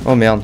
Oh merde.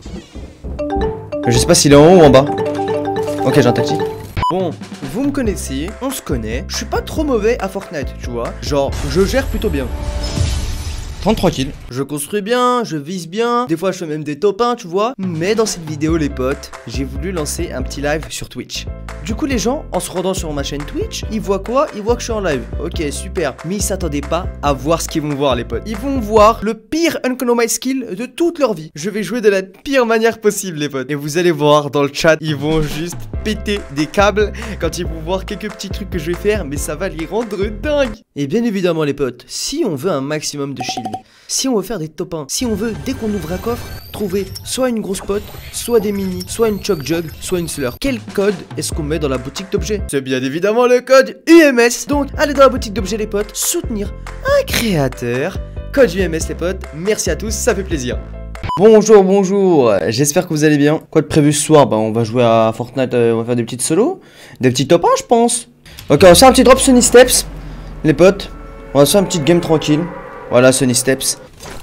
Je sais pas s'il est en haut ou en bas. Ok, j'ai un tactique. Bon, vous me connaissez, on se connaît. Je suis pas trop mauvais à Fortnite, tu vois. Genre, je gère plutôt bien. 33 kills. Je construis bien, je vise bien. Des fois, je fais même des top 1, tu vois. Mais dans cette vidéo, les potes, j'ai voulu lancer un petit live sur Twitch. Du coup, les gens, en se rendant sur ma chaîne Twitch, ils voient quoi? Ils voient que je suis en live. Ok, super. Mais ils s'attendaient pas à voir ce qu'ils vont voir, les potes. Ils vont voir le pire Uncommon skill de toute leur vie. Je vais jouer de la pire manière possible, les potes. Et vous allez voir dans le chat, ils vont juste péter des câbles quand ils vont voir quelques petits trucs que je vais faire, mais ça va les rendre dingues. Et bien évidemment, les potes, si on veut un maximum de shield, si on veut faire des top 1, si on veut, dès qu'on ouvre un coffre, trouver soit une grosse pote, soit des mini, soit une choc jug, soit une slur. Quel code est-ce qu'on met dans la boutique d'objets? C'est bien évidemment le code UMS. Donc, allez dans la boutique d'objets, les potes, soutenir un créateur. Code UMS, les potes. Merci à tous, ça fait plaisir. Bonjour, bonjour, j'espère que vous allez bien. Quoi de prévu ce soir? Bah on va jouer à Fortnite, on va faire des petites solos. Des petits top 1 je pense. Ok, on va faire un petit drop Sunny Steps. Les potes, on va faire une petite game tranquille. Voilà Sunny Steps.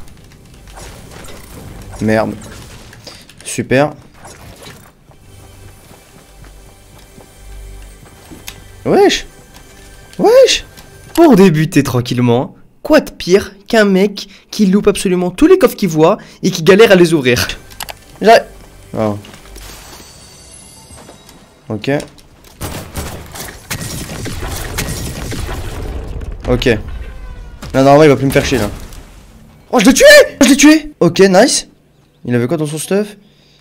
Merde. Super. Wesh. Wesh. Pour débuter tranquillement, quoi de pire qu'un mec qui loupe absolument tous les coffres qu'il voit et qui galère à les ouvrir? J'arrive. Oh. Ok. Ok. Là, normalement, il va plus me faire chier, là. Oh, je l'ai tué! Je l'ai tué! Ok, nice. Il avait quoi dans son stuff?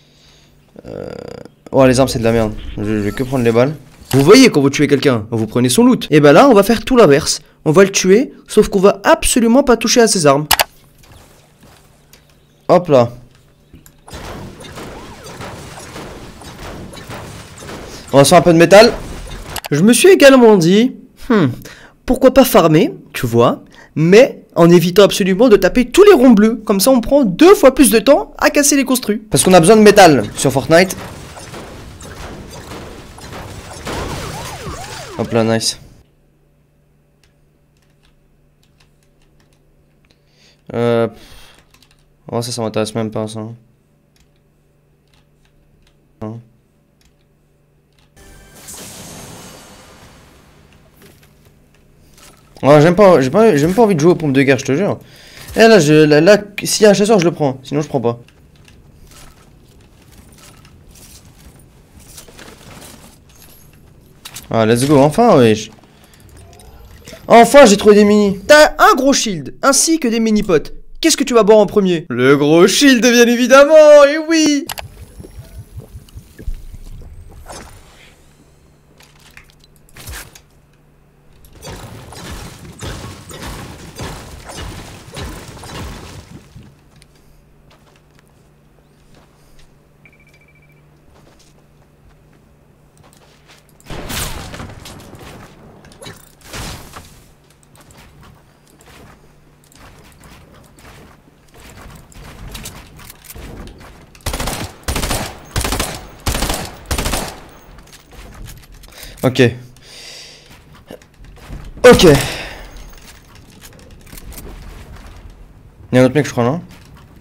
Oh, les armes, c'est de la merde. Je vais que prendre les balles. Vous voyez, quand vous tuez quelqu'un, vous prenez son loot. Et bah là, on va faire tout l'inverse. On va le tuer, sauf qu'on va absolument pas toucher à ses armes. Hop là. On va se faire un peu de métal. Je me suis également dit, pourquoi pas farmer, tu vois, mais en évitant absolument de taper tous les ronds bleus. Comme ça, on prend 2 fois plus de temps à casser les construits. Parce qu'on a besoin de métal sur Fortnite. Hop là, nice. Oh, ça m'intéresse même pas, ça. Non. Oh, j'aime pas, j'ai même pas envie de jouer aux pompes de guerre, je te jure. Et là, s'il y a un chasseur, je le prends. Sinon, je prends pas. Ah, let's go, enfin, wesh. Enfin, j'ai trouvé des mini. T'as un gros shield, ainsi que des mini-potes. Qu'est-ce que tu vas boire en premier? Le gros shield, bien évidemment, et oui. Ok. Ok. Il y a un autre mec, je crois, non?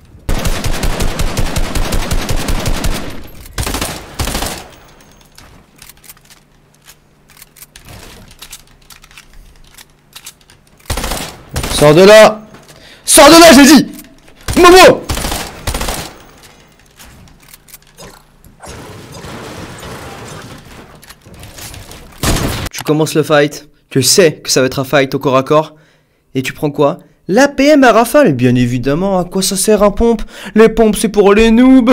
Sors de là! Sors de là, j'ai dit! Momo! Tu commences le fight, tu sais que ça va être un fight au corps à corps, et tu prends quoi? L'APM à rafale, bien évidemment, à quoi ça sert un pompe? Les pompes c'est pour les noobs!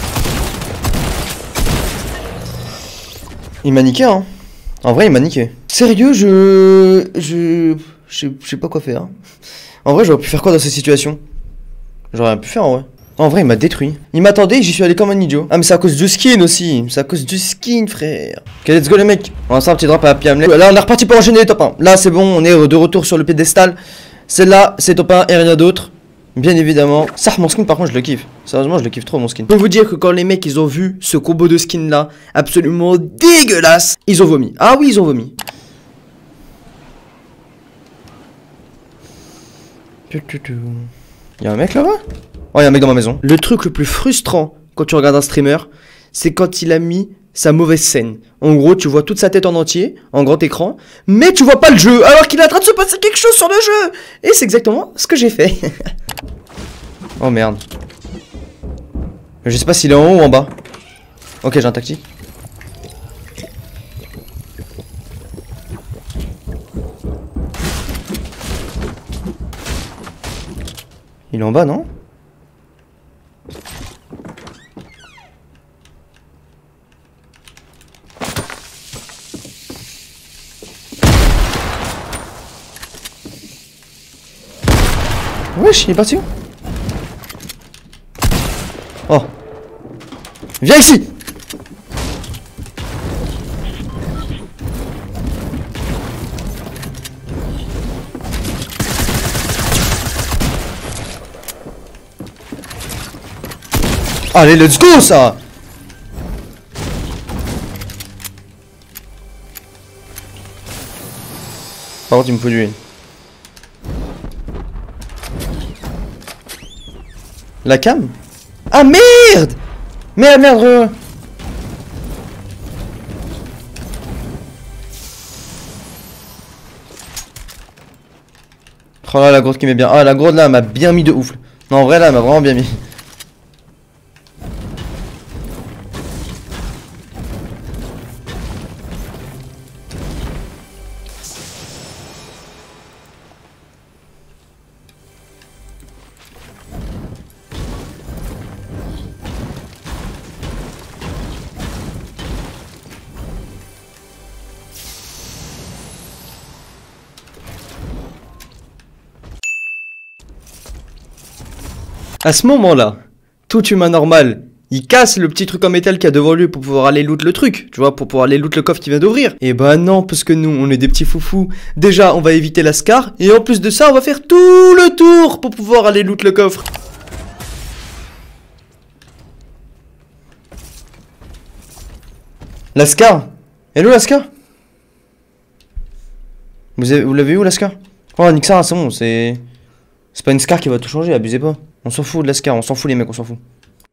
Il m'a niqué, hein. En vrai, il m'a niqué. Sérieux, je sais pas quoi faire. En vrai, j'aurais pu faire quoi dans cette situation? J'aurais rien pu faire en vrai. En vrai, il m'a détruit. Il m'attendait, j'y suis allé comme un idiot. Ah, mais c'est à cause du skin aussi. C'est à cause du skin, frère. Ok, let's go, les mecs. On va faire un petit drop à Happy Hamlet. Là, on est reparti pour enchaîner les top 1. Là, c'est bon, on est de retour sur le pédestal. Celle-là, c'est top 1 et rien d'autre. Bien évidemment. Ça, mon skin, par contre, je le kiffe. Sérieusement, je le kiffe trop, mon skin. Je peux vous dire que quand les mecs, ils ont vu ce combo de skin là, absolument dégueulasse, ils ont vomi. Ah oui, ils ont vomi. Y'a un mec là-bas? Oh, y'a un mec dans ma maison. Le truc le plus frustrant quand tu regardes un streamer, c'est quand il a mis sa mauvaise scène. En gros, tu vois toute sa tête en entier, en grand écran, mais tu vois pas le jeu, alors qu'il est en train de se passer quelque chose sur le jeu. Et c'est exactement ce que j'ai fait. Oh merde. Je sais pas s'il est en haut ou en bas. Ok, j'ai un tactique. Il est en bas, non? Wesh, il est parti où? Oh. Viens ici! Allez, let's go ça! Par contre, il me faut du. La cam? Ah merde! Merde, merde! Oh là, la grotte qui met bien. Ah, la grotte là, elle m'a bien mis de ouf. Non, en vrai, là, elle m'a vraiment bien mis. À ce moment-là, tout humain normal, il casse le petit truc en métal qu'il y a devant lui pour pouvoir aller loot le truc, tu vois, pour pouvoir aller loot le coffre qu'il vient d'ouvrir. Et bah non, parce que nous, on est des petits foufous. Déjà, on va éviter la scar, et en plus de ça, on va faire tout le tour pour pouvoir aller loot le coffre. La scar? Hello la scar? Vous l'avez où la scar? Oh, nique ça, c'est bon, c'est pas une scar qui va tout changer, abusez pas. On s'en fout de la scar, on s'en fout les mecs, on s'en fout.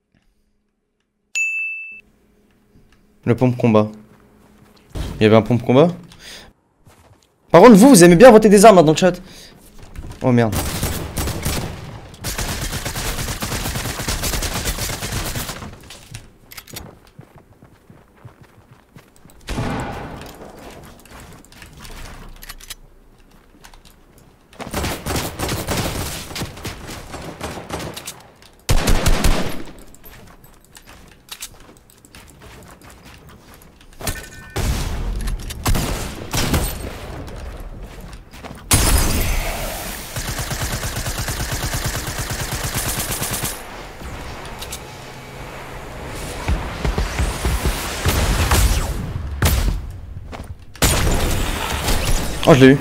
Le pompe combat. Il y avait un pompe combat. Par contre, vous aimez bien voter des armes hein, dans le chat. Oh merde. Oh, je l'ai eu.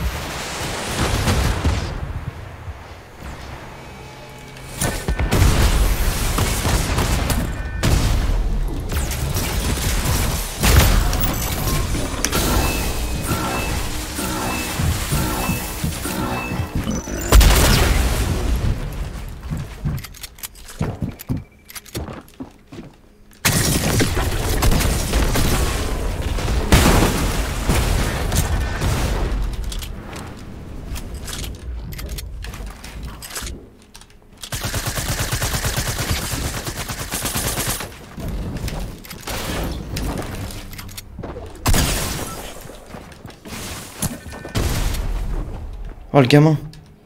Oh le gamin.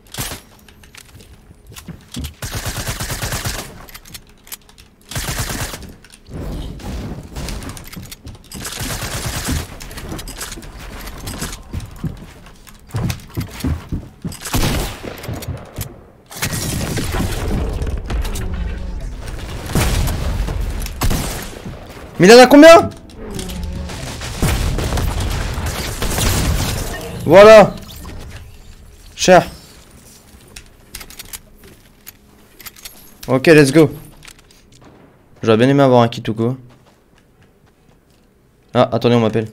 Mais il en a combien? Voilà. Cher. Ok, let's go. J'aurais bien aimé avoir un kit ou quoi. Ah, attendez, on m'appelle.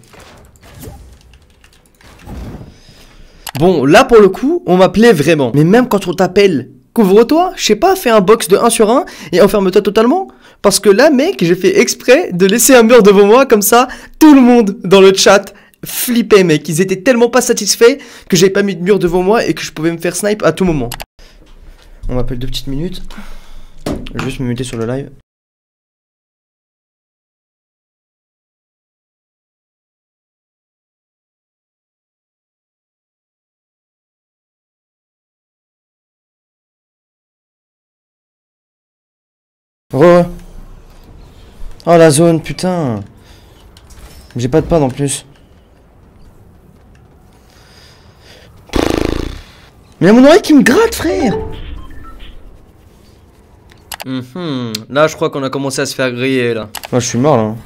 Bon, là pour le coup, on m'appelait vraiment. Mais même quand on t'appelle couvre-toi, je sais pas, fais un box de 1 sur 1 et enferme-toi totalement. Parce que là, mec, j'ai fait exprès de laisser un mur devant moi, comme ça, tout le monde dans le chat flippait, mec. Ils étaient tellement pas satisfaits que j'avais pas mis de mur devant moi et que je pouvais me faire snipe à tout moment. On m'appelle 2 petites minutes. Je vais juste me muter sur le live. Oh la zone, putain. J'ai pas de pad en plus. Mais y'a mon oreille qui me gratte, frère. Là, je crois qu'on a commencé à se faire griller, là. Moi, je suis mort, là.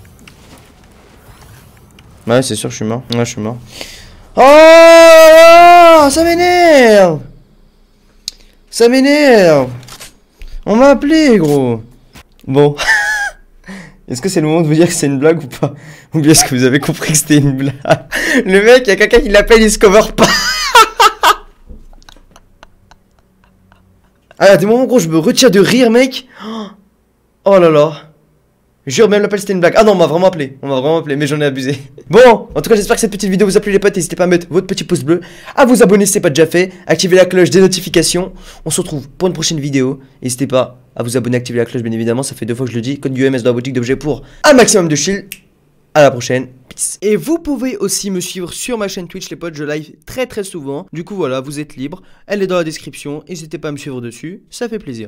Ouais, c'est sûr, je suis mort. Ouais, je suis mort. Oh, ça m'énerve. Ça m'énerve. On m'a appelé, gros. Bon. Est-ce que c'est le moment de vous dire que c'est une blague ou pas? Ou bien est-ce que vous avez compris que c'était une blague? Le mec, y'a quelqu'un qui l'appelle, il se cover pas. Ah, des moments, gros, je me retire de rire, mec. Oh là là. Jure, même l'appel c'était une blague. Ah non, on m'a vraiment appelé. On m'a vraiment appelé, mais j'en ai abusé. Bon, en tout cas, j'espère que cette petite vidéo vous a plu, les potes. N'hésitez pas à mettre votre petit pouce bleu, à vous abonner si c'est pas déjà fait, activer la cloche des notifications. On se retrouve pour une prochaine vidéo. N'hésitez pas à vous abonner, activer la cloche, bien évidemment. Ça fait 2 fois que je le dis. Code UMS dans la boutique d'objets pour un maximum de shield. À la prochaine. Peace. Et vous pouvez aussi me suivre sur ma chaîne Twitch, les potes. Je live très souvent. Du coup, voilà, vous êtes libre. Elle est dans la description. N'hésitez pas à me suivre dessus. Ça fait plaisir.